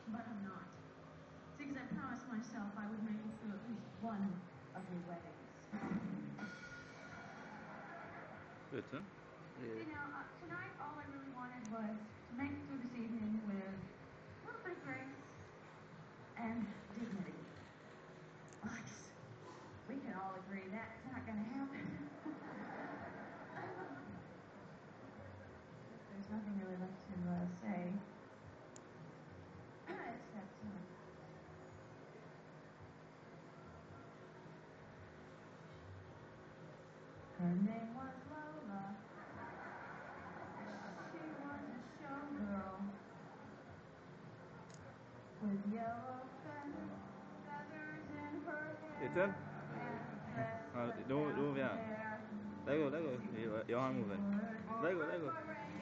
but I'm not. See, because I promised myself I would make it through at least one of your weddings. Good, huh? Yeah. You know, tonight all I really wanted was to make it through this evening with a little bit of grace and dignity. Well, I guess we can all agree that's not going to happen. There's nothing really left to say. Except, her name was Lola. She was a showgirl with yellow feathers in her hair. Ethan? Don't yeah. Let go. You want to move it. Let go.